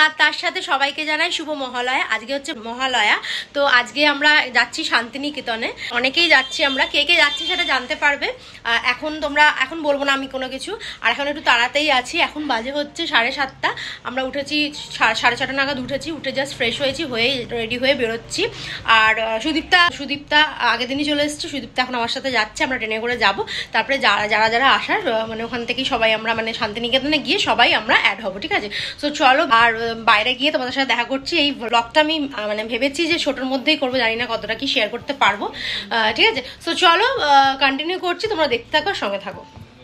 আর তার সাথে সবাইকে জানাই শুভ মহালয়া। আজকে হচ্ছে মহালয়া, তো আজকে আমরা যাচ্ছি শান্তিনিকেতনে। অনেকেই যাচ্ছি আমরা, কে কে যাচ্ছি সেটা জানতে পারবে। এখন বলবো না আমি কোনো কিছু। আর এখন একটু তাড়াতাড়ি আছি, এখন বাজে হচ্ছে 7:30। আমরা উঠেছি 6:30 নাগাদ উঠেছি, উঠে জাস্ট ফ্রেশ হয়েছি, হয়ে রেডি হয়ে বেরোচ্ছি। আর সুদীপ্তা আগের দিনই চলে এসেছে। সুদীপ্তা এখন আমার সাথে যাচ্ছে, আমরা ট্রেনে করে যাব। তারপরে যারা আসার মানে ওখান থেকেই সবাই আমরা মানে শান্তিনিকেতনে গিয়ে সবাই আমরা অ্যাড হবো, ঠিক আছে? সো চলো, আর বাইরে গিয়ে তোমাদের সাথে দেখা করছি। এই ব্লগটা আমি মানে ভেবেছি যে ছোটোর মধ্যেই করবো, জানি না কতটা কি শেয়ার করতে পারবো, ঠিক আছে? সো চলো কন্টিনিউ করছি, তোমরা দেখতে থাকো, সঙ্গে থাকো।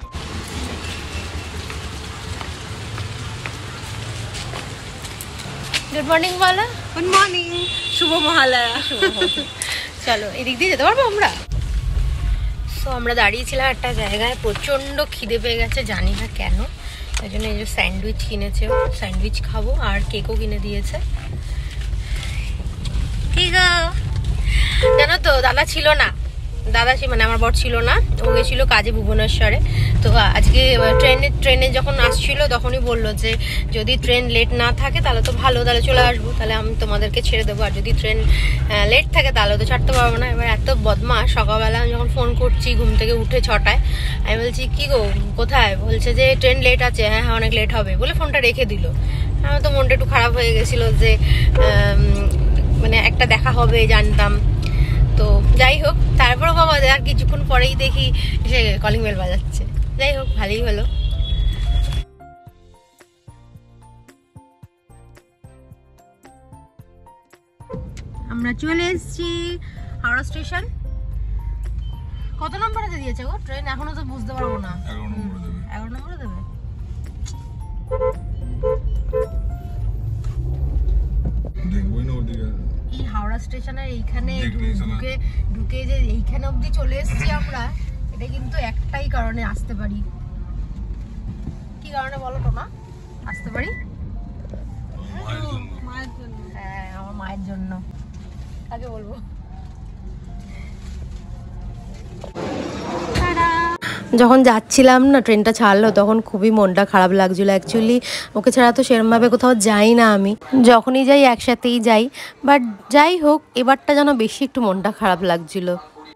গুড মর্নিং বলো। গুড মর্নিং, শুভ মহালয়া। চলো এদিক দিয়ে যেতে পারবো আমরা। সো আমরা দাঁড়িয়েছিলাম একটা জায়গায়, প্রচণ্ড খিদে পেয়ে গেছে, জানি না কেন। ওই জন্য এই যে স্যান্ডউইচ কিনেছে, স্যান্ডউইচ খাবো, আর কেকও কিনে দিয়েছে। ঠিক আছে, জানো তো দাদা ছিল না, মানে আমার বর ছিল না, ও গেছিল কাজে ভুবনেশ্বরে। তো আজকে ট্রেনে যখন আসছিল তখনই বললো যে যদি ট্রেন লেট না থাকে তাহলে তো ভালো, তাহলে চলে আসবো, তাহলে আমি তোমাদেরকে ছেড়ে দেবো। আর যদি ট্রেন লেট থাকে তাহলে তো ছাড়তে পারবো না। এবার এত বদমাশ, সকালবেলা আমি যখন ফোন করছি ঘুম থেকে উঠে 6টায়, আমি বলছি কি গো কোথায়, বলছে যে ট্রেন লেট আছে। হ্যাঁ অনেক লেট হবে বলে ফোনটা রেখে দিল। আমার তো মনটা একটু খারাপ হয়ে গেছিলো যে মানে একটা দেখা হবে জানতাম। তো যাই হোক, তারপর বাবা আর কিছুক্ষণ পরেই দেখি সে কলিং বেল বাজাচ্ছে। যাই হোক, ভালোই হলো। আমরা চলে এসেছি হাওড়া স্টেশন। কত নম্বরে দিয়েছে গো ট্রেন? এখনো তো বুঝতে পারবো না। 11 নম্বরে দেবে। এই হাওড়া স্টেশনের এইখানে ঢুকে যে এইখানে অবধি চলে এসেছি আমরা, এটা কিন্তু একটাই কারণে আসতে পারি। কি কারণে বলো তো না আসতে পারি? হ্যাঁ, আমার মায়ের জন্য। কাকে বলবো? যখন যাচ্ছিলাম না, ট্রেনটা ছাড়লো, তখন খুবই মনটা খারাপ লাগছিলো। অ্যাকচুয়ালি ওকে ছাড়া তো সেরকমভাবে কোথাও যাই না আমি, যখনই যাই একসাথেই যাই। বাট যাই হোক, এবারটা যেন বেশি একটু মনটা খারাপ লাগছিলো।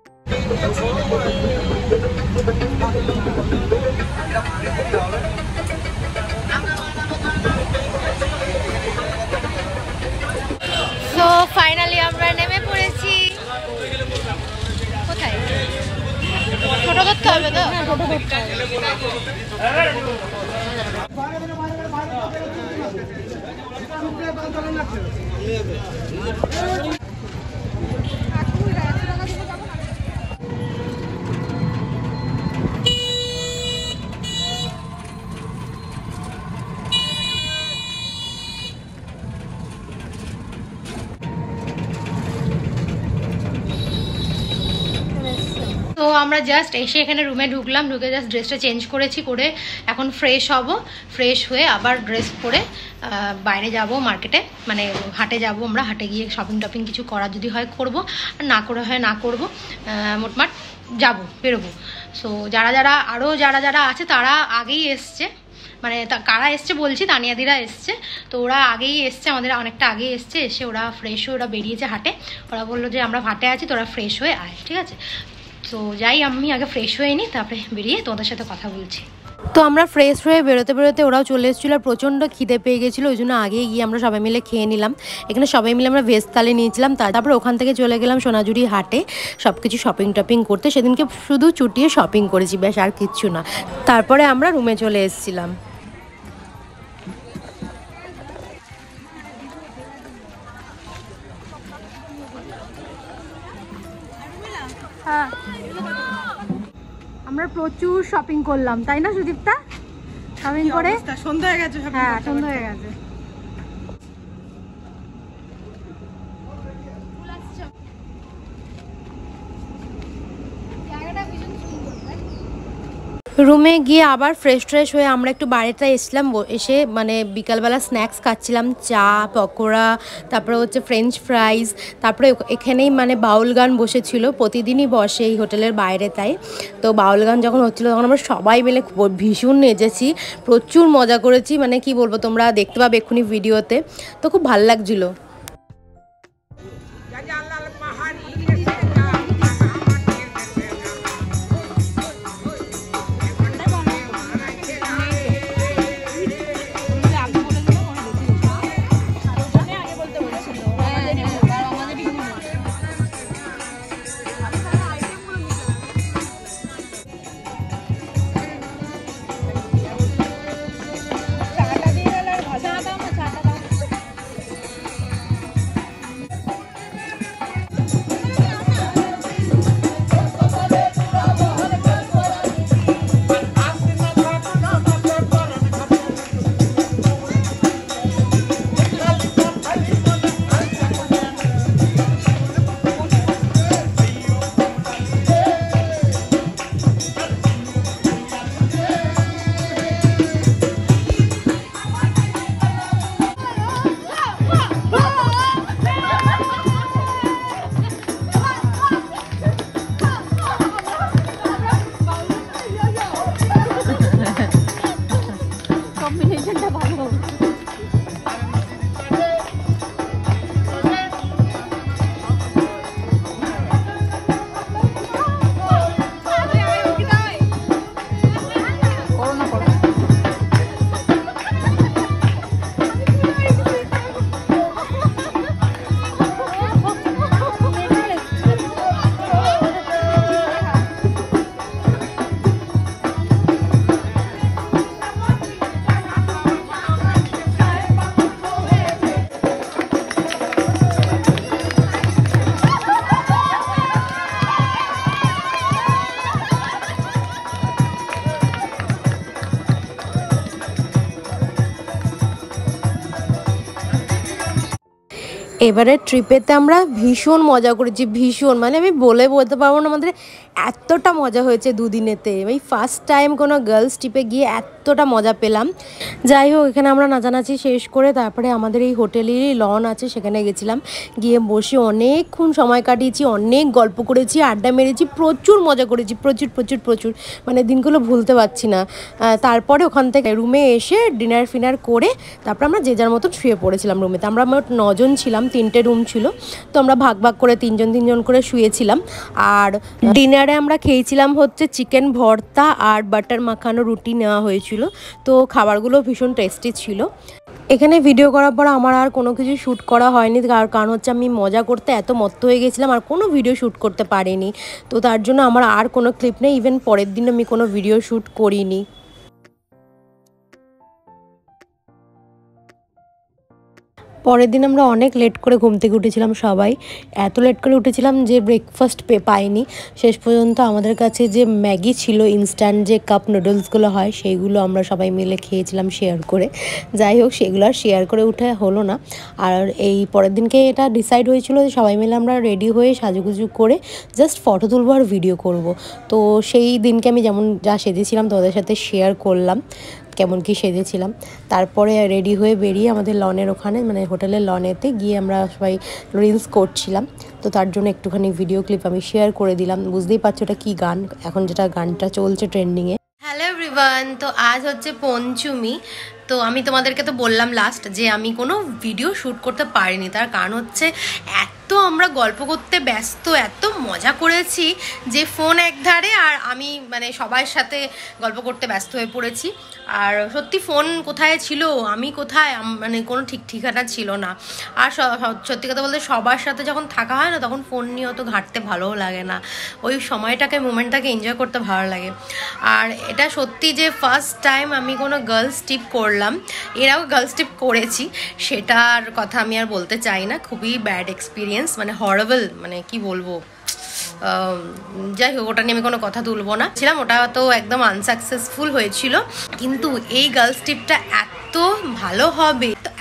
তো ফাইনালি আমরা নেমে পড়েছি। কোথায়? টোটো করতে হবে তো? টোটো করতে হবে। তো আমরা জাস্ট এসে এখানে রুমে ঢুকলাম, ঢুকে জাস্ট ড্রেসটা চেঞ্জ করেছি, করে এখন ফ্রেশ হব। ফ্রেশ হয়ে আবার ড্রেস পরে বাইরে যাব মার্কেটে, মানে হাটে যাব। আমরা হাটে গিয়ে শপিং টপিং কিছু করার যদি হয় করব, আর না করে হয় না করব। মোটমাট বেরোবো। সো যারা আছে তারা আগেই এসছে, মানে কারা এসছে বলছি, তানিয়াদিরা এসছে। তো ওরা আগেই এসছে, আমাদের অনেকটা আগেই এসছে। এসে ওরা ফ্রেশ হয়ে ওরা বেরিয়েছে হাটে। ওরা বললো যে আমরা হাটে আছি, তোরা ফ্রেশ হয়ে আয়, ঠিক আছে? তো যাই, আমি আগে ফ্রেশ হয়ে নিই, তারপরে বেরিয়ে তোমাদের সাথে কথা বলছি। তো আমরা ফ্রেশ হয়ে বেরোতে ওরাও চলে এসেছিলো। আর প্রচণ্ড খিদে পেয়ে গেছিলো, ওই জন্য আগেই গিয়ে আমরা সবাই মিলে খেয়ে নিলাম। এখানে সবাই মিলে আমরা ভেজ থালি নিয়েছিলাম। তারপরে ওখান থেকে চলে গেলাম সোনাঝুরি হাটে সব কিছু শপিং টপিং করতে। সেদিনকে শুধু চুটিয়ে শপিং করেছি, ব্যাস, আর কিচ্ছু না। তারপরে আমরা রুমে চলে এসেছিলাম। হ্যাঁ, আমরা প্রচুর শপিং করলাম, তাই না সুদীপ্তা? শপিং করে সন্ধ্যা হয়ে গেছে। হ্যাঁ, সন্ধ্যা হয়ে গেছে। রুমে গিয়ে আবার ফ্রেশ হয়ে আমরা একটু বাইরেটা এসলাম, এসে মানে বিকালবেলা স্ন্যাক্স খাচ্ছিলাম, চা পকোড়া, তারপরে হচ্ছে ফ্রেঞ্চ ফ্রাইজ। তারপরে এখানেই মানে বাউল গান বসেছিল, প্রতিদিনই বসে এই হোটেলের বাইরে। তাই তো বাউল গান যখন হচ্ছিলো তখন আমরা সবাই মিলে ভীষণ নেচেছি, প্রচুর মজা করেছি। মানে কি বলবো, তোমরা দেখতে পাবে এক্ষুনি ভিডিওতে, তো খুব ভালো লাগছিলো। এবারে ট্রিপেতে আমরা ভীষণ মজা করেছি, ভীষণ, মানে আমি বলতে পারবো না আমাদের এতটা মজা হয়েছে দুদিনেতে। এই ফার্স্ট টাইম কোনো গার্লস ট্রিপে গিয়ে এতটা মজা পেলাম। যাই হোক, এখানে আমরা নাচানাচি শেষ করে তারপরে আমাদের এই হোটেলেরই লন আছে, সেখানে গেছিলাম। গিয়ে বসে অনেকক্ষণ সময় কাটিয়েছি, অনেক গল্প করেছি, আড্ডা মেরেছি, প্রচুর মজা করেছি, প্রচুর প্রচুর প্রচুর, মানে দিনগুলো ভুলতে পারছি না। তারপরে ওখান থেকে রুমে এসে ডিনার ফিনার করে তারপর আমরা যে যার মতন শুয়ে পড়েছিলাম রুমেতে। আমরা মোট 9 জন ছিলাম, 3টে রুম ছিল, তো আমরা ভাগ ভাগ করে 3জন করে শুয়েছিলাম। আর ডিনারে আমরা খেয়েছিলাম হচ্ছে চিকেন ভর্তা আর বাটার মাখানো রুটি নেওয়া হয়েছিল, তো খাবারগুলো ভীষণ টেস্টি ছিল। এখানে ভিডিও করার পর আমার আর কোনো কিছু শ্যুট করা হয়নি, কারণ হচ্ছে আমি মজা করতে এত মত্ত হয়ে গেছিলাম আর কোনো ভিডিও শ্যুট করতে পারিনি। তো তার জন্য আমার আর কোনো ক্লিপ নেই, ইভেন পরের দিন আমি কোনো ভিডিও শ্যুট করিনি। পরের দিন আমরা অনেক লেট করে ঘুম থেকে উঠেছিলাম সবাই, এত লেট করে উঠেছিলাম যে ব্রেকফাস্ট পাইনি। শেষ পর্যন্ত আমাদের কাছে যে ম্যাগি ছিল, ইনস্ট্যান্ট যে কাপ নুডলসগুলো হয়, সেইগুলো আমরা সবাই মিলে খেয়েছিলাম শেয়ার করে। যাই হোক, সেগুলো আর শেয়ার করে উঠে হলো না। আর এই পরের দিনকে এটা ডিসাইড হয়েছিল যে সবাই মিলে আমরা রেডি হয়ে সাজুগুজু করে জাস্ট ফটো তুলবো আর ভিডিও করব। তো সেই দিনকে আমি যেমন যা সেজেছিলাম তোমাদের সাথে শেয়ার করলাম কেমন কি সেজেছিলাম। তারপরে রেডি হয়ে বেরিয়ে আমাদের লনের ওখানে, মানে হোটেলের লনেতে গিয়ে আমরা সবাই রিলস করছিলাম। তো তার জন্য একটুখানি ভিডিও ক্লিপ আমি শেয়ার করে দিলাম। বুঝতেই পারছো এটা কী গান, এখন যেটা গানটা চলছে ট্রেন্ডিংয়ে। হ্যালো এভরিওয়ান, তো আজ হচ্ছে পঞ্চমী। তো আমি তোমাদেরকে তো বললাম লাস্ট যে আমি কোনো ভিডিও শ্যুট করতে পারিনি, তার কারণ হচ্ছে এত আমরা গল্প করতে ব্যস্ত, এত মজা করেছি যে ফোন একধারে আর আমি মানে সবার সাথে গল্প করতে ব্যস্ত হয়ে পড়েছি। আর সত্যি ফোন কোথায় ছিল, আমি কোথায়, মানে কোনো ঠিক ঠিকানা ছিল না। আর সত্যি কথা বলতে সবার সাথে যখন থাকা হয় না, তখন ফোন নিয়ে অত ঘাঁটতে ভালোও লাগে না, ওই সময়টাকে মোমেন্টটাকে এনজয় করতে ভালো লাগে। আর এটা সত্যি যে ফার্স্ট টাইম আমি কোনো গার্লস ট্রিপ করলাম, এরাও গার্লস ট্রিপ করেছি, সেটার কথা আমি আর বলতে চাই না। খুবই ব্যাড এক্সপিরিয়েন্স, মানে হরেবল, মানে কি বলবো। যাই হোক, ওটা নিয়ে আমি কোনো কথা তুলবো না। ছিলাম ওটা তো একদম আনসাকসেসফুল হয়েছিল, কিন্তু এই গার্লস ট্রিপটা এত ভালো হবে, তো এত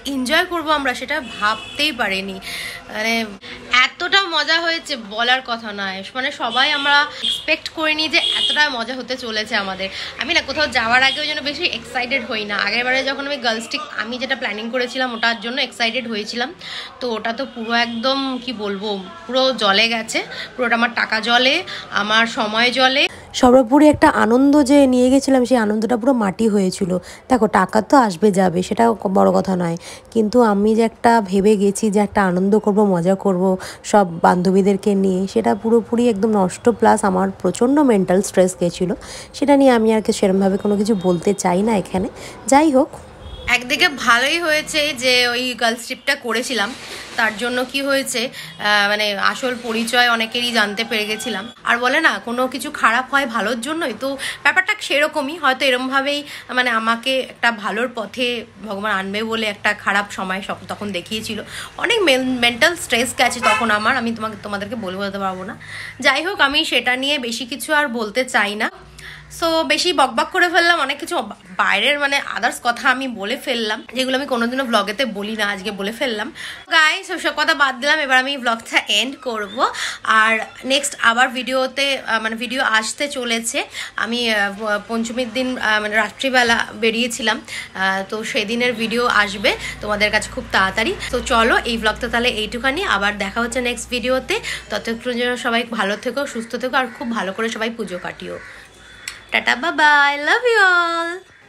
এনজয় করব আমরা সেটা ভাবতেই পারিনি। মানে এতটা মজা হয়েছে বলার কথা নয়, মানে সবাই আমরা এক্সপেক্ট করিনি যে এতটা মজা হতে চলেছে আমাদের। আমি না কোথাও যাওয়ার আগে ওই জন্য বেশি এক্সাইটেড হই না। আগের বারে যখন আমি গার্লস ট্রিপ আমি যেটা প্ল্যানিং করেছিলাম ওটার জন্য এক্সাইটেড হয়েছিলাম, তো ওটা তো পুরো একদম কি বলবো, পুরো জলে গেছে, পুরোটা আমার টাকা জলে, আমার সময় জলে, সর্বোপরি একটা আনন্দ যে নিয়ে গেছিলাম সেই আনন্দটা পুরো মাটি হয়েছিল। দেখো টাকা তো আসবে যাবে সেটা বড় কথা নয়, কিন্তু আমি যে একটা ভেবে গেছি যে একটা আনন্দ করব, মজা করব সব বান্ধবীদেরকে নিয়ে, সেটা পুরোপুরি একদম নষ্ট। প্লাস আমার প্রচণ্ড মেন্টাল স্ট্রেস গেছিলো, সেটা নিয়ে আমি আর কি সেরমভাবে কোনো কিছু বলতে চাই না এখানে। যাই হোক, একদিকে ভালোই হয়েছে যে ওই গার্লস ট্রিপটা করেছিলাম, তার জন্য কি হয়েছে মানে আসল পরিচয় অনেকেরই জানতে পেরে গেছিলাম। আর বলে না কোনো কিছু খারাপ হয় ভালোর জন্যই, তো ব্যাপারটা সেরকমই হয়তো, এরমভাবেই মানে আমাকে একটা ভালোর পথে ভগবান আনবে বলে একটা খারাপ সময় তখন দেখিয়েছিল। অনেক মেন্টাল স্ট্রেস গেছে তখন আমার, আমি তোমাদেরকে বলতে পারবো না। যাই হোক, আমি সেটা নিয়ে বেশি কিছু আর বলতে চাই না। সো বেশি বকবক করে ফেললাম, অনেক কিছু বাইরের মানে আদার্স কথা আমি বলে ফেললাম যেগুলো আমি কোনোদিনও ব্লগেতে বলি না, আজকে বলে ফেললাম। গাইস ওসব কথা বাদ দিলাম, এবার আমি ব্লগটা এন্ড করব। আর নেক্সট আবার ভিডিওতে মানে ভিডিও আসতে চলেছে। আমি পঞ্চমীর দিন মানে রাত্রিবেলা বেরিয়েছিলাম, তো সেদিনের ভিডিও আসবে তোমাদের কাছে খুব তাড়াতাড়ি। তো চলো এই ব্লগটা তাহলে এইটুখানি, আবার দেখা হচ্ছে নেক্সট ভিডিওতে। ততক্ষণ যেন সবাই ভালো থেকো, সুস্থ থেকো, আর খুব ভালো করে সবাই পুজো কাটিও। Tata, bye bye, love you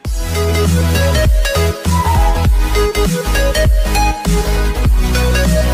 all.